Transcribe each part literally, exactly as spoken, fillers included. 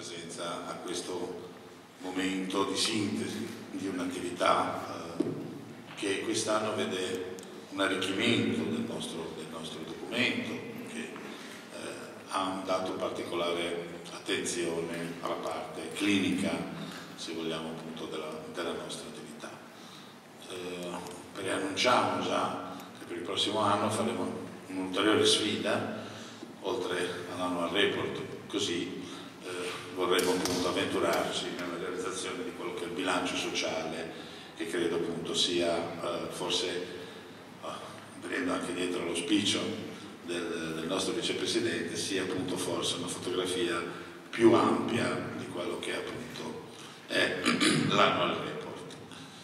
presenza a questo momento di sintesi di un'attività eh, che quest'anno vede un arricchimento del nostro, del nostro documento, che eh, ha un dato particolare attenzione alla parte clinica, se vogliamo, appunto della, della nostra attività. Eh, preannunciamo già che per il prossimo anno faremo un'ulteriore sfida, oltre all'annual report, così eh, vorremmo appunto avventurarci nella realizzazione di quello che è il bilancio sociale, che credo appunto sia eh, forse, eh, venendo anche dietro l'auspicio del, del nostro vicepresidente, sia appunto forse una fotografia più ampia di quello che appunto è l'annual report.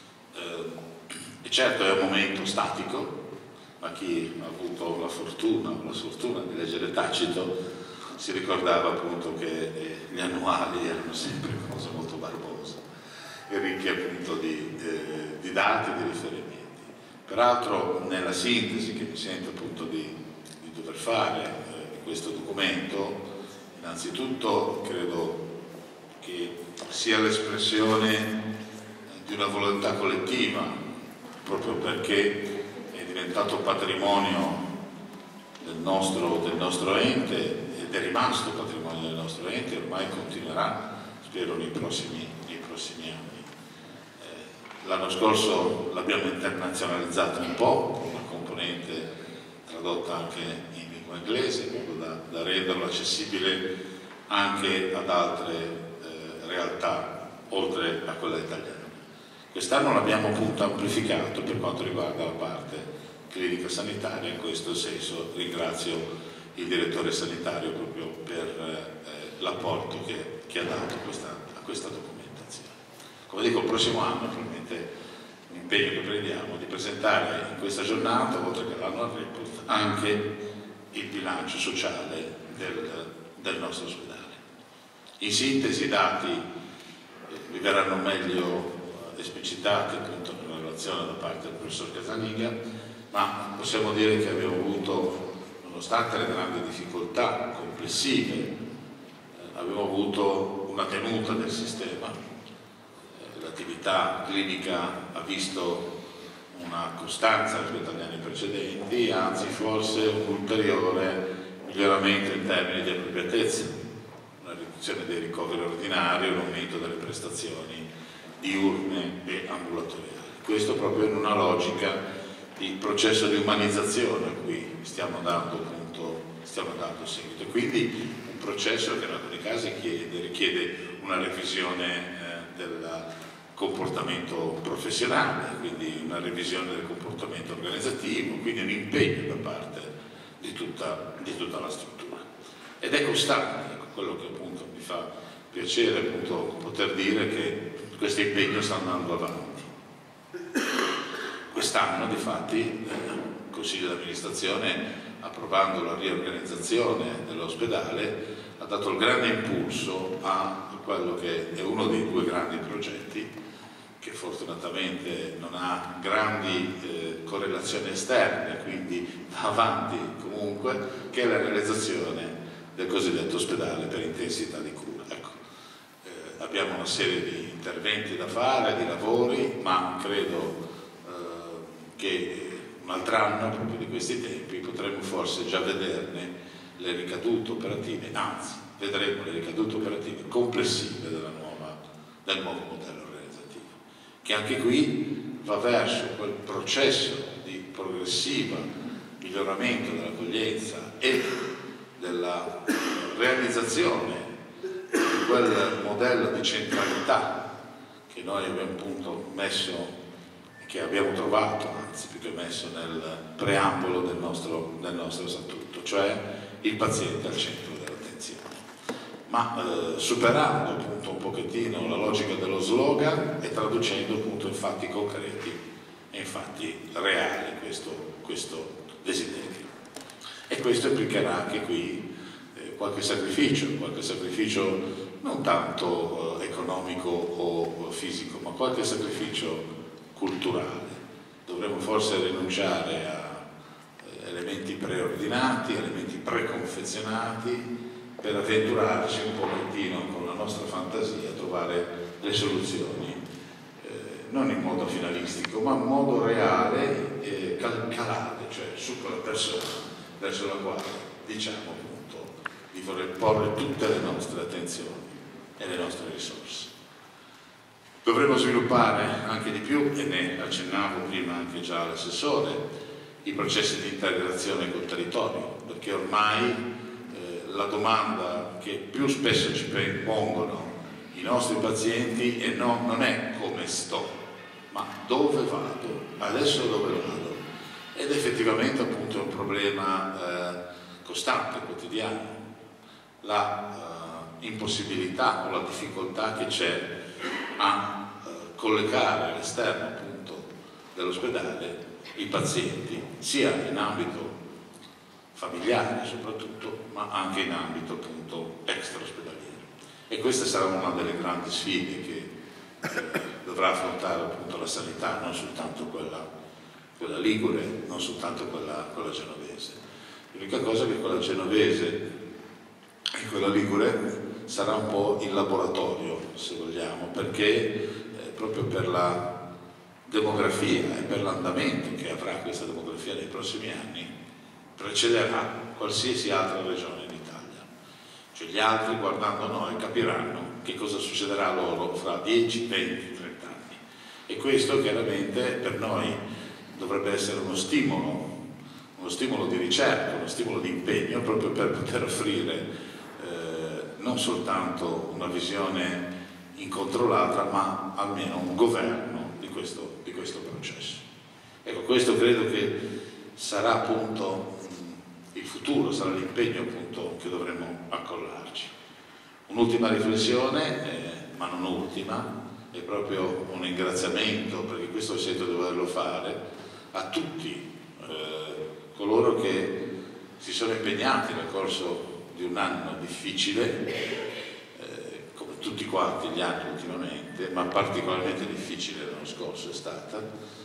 Eh, e certo è un momento statico, ma chi ha avuto la fortuna o la sfortuna di leggere Tacito si ricordava appunto che eh, gli annuali erano sempre cose molto barbose e ricche appunto di, eh, di dati e di riferimenti. Peraltro nella sintesi che mi sento appunto di, di dover fare eh, di questo documento, innanzitutto credo che sia l'espressione di una volontà collettiva, proprio perché è diventato patrimonio del nostro, del nostro ente ed è rimasto patrimonio del nostro ente e ormai continuerà, spero, nei prossimi, nei prossimi anni. Eh, l'anno scorso l'abbiamo internazionalizzato un po', con una componente tradotta anche in lingua inglese, proprio da, da renderlo accessibile anche ad altre eh, realtà, oltre a quella italiana. Quest'anno l'abbiamo appunto amplificato per quanto riguarda la parte clinica sanitaria, in questo senso ringrazio il direttore sanitario proprio per eh, l'apporto che, che ha dato a questa, a questa documentazione. Come dico, il prossimo anno probabilmente l'impegno che prendiamo è di presentare in questa giornata, oltre che l'annual report, anche il bilancio sociale del, del nostro ospedale. In sintesi i dati eh, vi verranno meglio esplicitati appunto nella relazione da parte del professor Casalinga, ma possiamo dire che abbiamo avuto, nonostante le grandi difficoltà complessive, eh, abbiamo avuto una tenuta del sistema. Eh, l'attività clinica ha visto una costanza rispetto agli anni precedenti, anzi forse un ulteriore miglioramento in termini di appropriatezza, una riduzione dei ricoveri ordinari, un aumento delle prestazioni diurne e ambulatoriali. Questo proprio in una logica di processo di umanizzazione a cui stiamo dando, appunto, stiamo dando seguito. E quindi un processo che in alcuni casi chiede, richiede una revisione eh, del comportamento professionale, quindi una revisione del comportamento organizzativo, quindi un impegno da parte di tutta, di tutta la struttura. Ed è costante, ecco, quello che appunto mi fa piacere appunto poter dire che questo impegno sta andando avanti. Quest'anno, difatti, il Consiglio di amministrazione, approvando la riorganizzazione dell'ospedale, ha dato il grande impulso a quello che è uno dei due grandi progetti, che fortunatamente non ha grandi eh, correlazioni esterne, quindi va avanti comunque, che è la realizzazione del cosiddetto ospedale per intensità di cura. Ecco, eh, abbiamo una serie di interventi da fare, di lavori, ma credo che un altro anno, proprio di questi tempi, potremo forse già vederne le ricadute operative, anzi, vedremo le ricadute operative complessive della nuova, del nuovo modello organizzativo, che anche qui va verso quel processo di progressiva miglioramento dell'accoglienza e della realizzazione di quel modello di centralità che noi abbiamo appunto messo, che abbiamo trovato, anzi più che messo nel preambolo del nostro, del nostro statuto, cioè il paziente al centro dell'attenzione. Ma eh, superando appunto un pochettino la logica dello slogan e traducendo appunto in fatti concreti e in fatti reali questo, questo desiderio. E questo implicherà anche qui eh, qualche sacrificio, qualche sacrificio non tanto eh, economico o fisico, ma qualche sacrificio culturale. Dovremmo forse rinunciare a eh, elementi preordinati, elementi preconfezionati, per avventurarci un pochettino con la nostra trovare le soluzioni, eh, non in modo finalistico, ma in modo reale e cal calare, cioè su quella persona verso la quale diciamo appunto di voler porre tutte le nostre attenzioni e le nostre risorse. Dovremmo sviluppare anche di più, e ne accennavo prima anche già all'assessore, i processi di integrazione col territorio, perché ormai eh, la domanda che più spesso ci pongono i nostri pazienti è no, non è come sto, ma dove vado, adesso dove vado, ed effettivamente appunto è un problema eh, costante, quotidiano, la eh, impossibilità o la difficoltà che c'è a eh, collegare all'esterno appunto dell'ospedale i pazienti, sia in ambito familiare soprattutto, ma anche in ambito appunto extra-ospedaliero. E questa sarà una delle grandi sfide che eh, dovrà affrontare appunto la sanità, non soltanto quella, quella ligure, non soltanto quella, quella genovese. L'unica cosa è che quella genovese e quella ligure sarà un po' il laboratorio, se vogliamo, perché eh, proprio per la demografia e per l'andamento che avrà questa demografia nei prossimi anni precederà qualsiasi altra regione in Italia. Cioè gli altri, guardando noi, capiranno che cosa succederà loro fra dieci, venti, trenta anni. E questo chiaramente per noi dovrebbe essere uno stimolo, uno stimolo di ricerca, uno stimolo di impegno, proprio per poter offrire eh, non soltanto una visione incontrollata, ma almeno un governo di questo, di questo processo. Ecco, questo credo che sarà appunto il futuro, sarà l'impegno appunto che dovremo accollarci. Un'ultima riflessione, eh, ma non ultima, è proprio un ringraziamento, perché questo sento di doverlo fare, a tutti eh, coloro che si sono impegnati nel corso di un anno difficile, eh, come tutti quanti gli anni ultimamente, ma particolarmente difficile l'anno scorso è stata.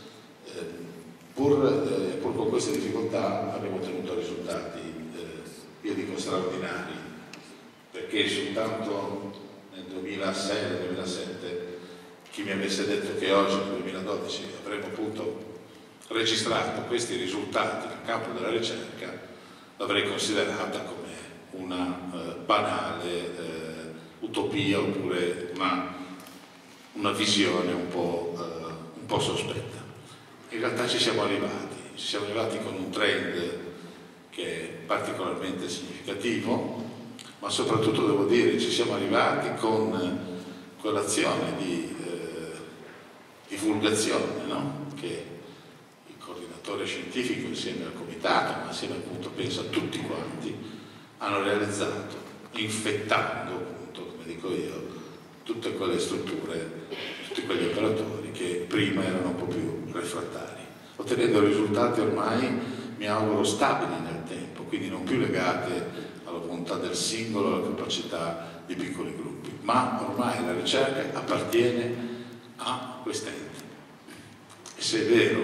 Eh, Pur, eh, pur con queste difficoltà abbiamo ottenuto risultati, eh, io dico straordinari, perché soltanto nel duemilasei, nel duemilasette, chi mi avesse detto che oggi, nel duemiladodici, avremmo appunto registrato questi risultati nel campo della ricerca, l'avrei considerata come una eh, banale eh, utopia oppure una, una visione un po', eh, un po' sospetta. In realtà ci siamo arrivati, ci siamo arrivati con un trend che è particolarmente significativo, ma soprattutto devo dire ci siamo arrivati con quell'azione di eh, divulgazione, no? Che il coordinatore scientifico insieme al comitato, ma insieme appunto penso a tutti quanti, hanno realizzato, infettando appunto, come dico io, tutte quelle strutture, tutti quegli operatori che prima erano un po' più refrattari, ottenendo risultati ormai, mi auguro, stabili nel tempo, quindi non più legati alla volontà del singolo, alla capacità di piccoli gruppi, ma ormai la ricerca appartiene a quest'ente. E se è vero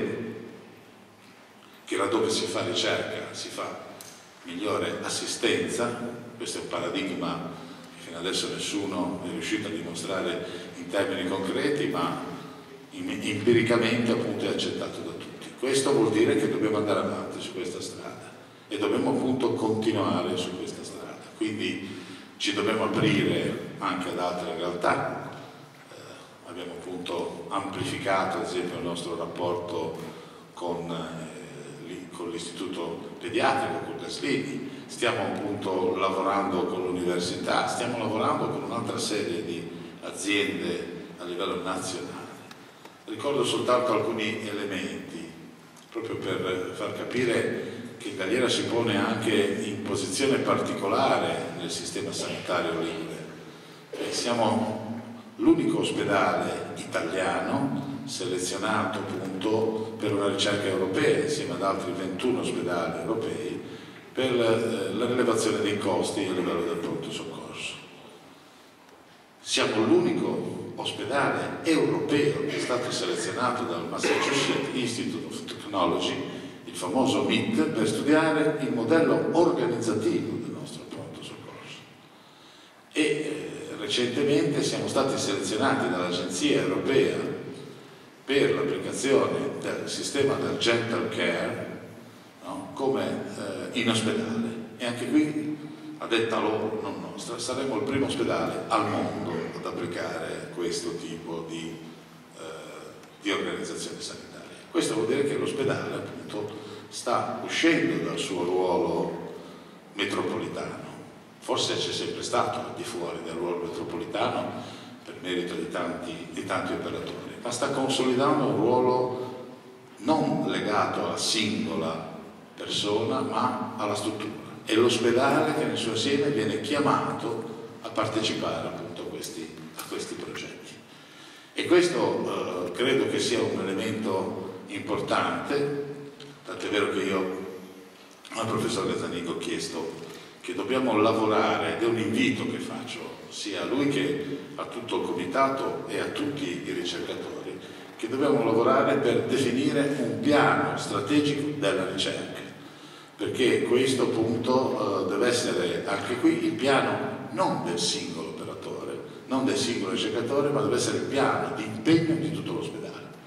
che laddove si fa ricerca si fa migliore assistenza, questo è un paradigma che fino adesso nessuno è riuscito a dimostrare in termini concreti, ma empiricamente appunto è accettato da tutti. Questo vuol dire che dobbiamo andare avanti su questa strada e dobbiamo appunto continuare su questa strada, quindi ci dobbiamo aprire anche ad altre realtà. Eh, abbiamo appunto amplificato ad esempio il nostro rapporto con, eh, con l'istituto pediatrico, con Gaslini, stiamo appunto lavorando con l'università, stiamo lavorando con un'altra serie di aziende a livello nazionale. Ricordo soltanto alcuni elementi, proprio per far capire che Galliera si pone anche in posizione particolare nel sistema sanitario ligure. Eh, siamo l'unico ospedale italiano selezionato appunto per una ricerca europea, insieme ad altri ventuno ospedali europei, per eh, la rilevazione dei costi a livello del pronto soccorso. Siamo l'unico ospedale europeo che è stato selezionato dal Massachusetts Institute of Technology, il famoso M I T, per studiare il modello organizzativo del nostro pronto soccorso. E eh, recentemente siamo stati selezionati dall'Agenzia Europea per l'applicazione del sistema del Gentle Care, no? Come eh, in ospedale, e anche qui, a detta loro, non nostra, saremo il primo ospedale al mondo ad applicare questo tipo di, eh, di organizzazione sanitaria. Questo vuol dire che l'ospedale appunto sta uscendo dal suo ruolo metropolitano, forse c'è sempre stato al di fuori del ruolo metropolitano per merito di tanti, di tanti operatori, ma sta consolidando un ruolo non legato alla singola persona ma alla struttura. È l'ospedale che nel suo insieme viene chiamato a partecipare appunto a questi, a questi progetti. E questo eh, credo che sia un elemento importante, tant'è vero che io al professor Gazzaniga ho chiesto che dobbiamo lavorare, ed è un invito che faccio sia a lui che a tutto il comitato e a tutti i ricercatori, che dobbiamo lavorare per definire un piano strategico della ricerca, perché questo appunto eh, deve essere anche qui il piano non del singolo operatore, non del singolo ricercatore, ma deve essere il piano di impegno di tutto l'ospedale,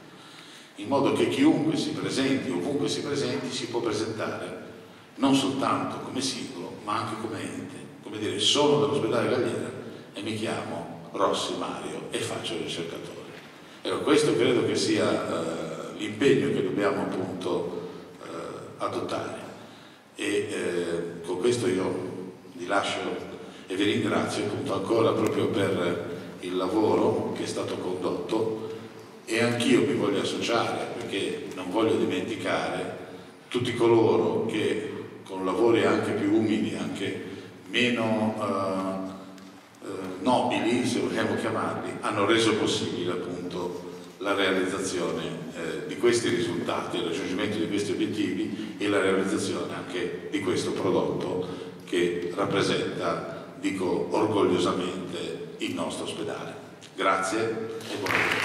in modo che chiunque si presenti, ovunque si presenti, si può presentare non soltanto come singolo, ma anche come ente, come dire, sono dell'ospedale Galliera e mi chiamo Rossi Mario e faccio il ricercatore. Ecco, questo credo che sia eh, l'impegno che dobbiamo appunto eh, adottare. E eh, con questo io vi lascio e vi ringrazio appunto ancora proprio per il lavoro che è stato condotto, e anch'io mi voglio associare, perché non voglio dimenticare tutti coloro che con lavori anche più umili, anche meno eh, eh, nobili, se vogliamo chiamarli, hanno reso possibile appunto la realizzazione eh, di questi risultati, il raggiungimento di questi obiettivi e la realizzazione anche di questo prodotto che rappresenta, dico orgogliosamente, il nostro ospedale. Grazie e buon lavoro.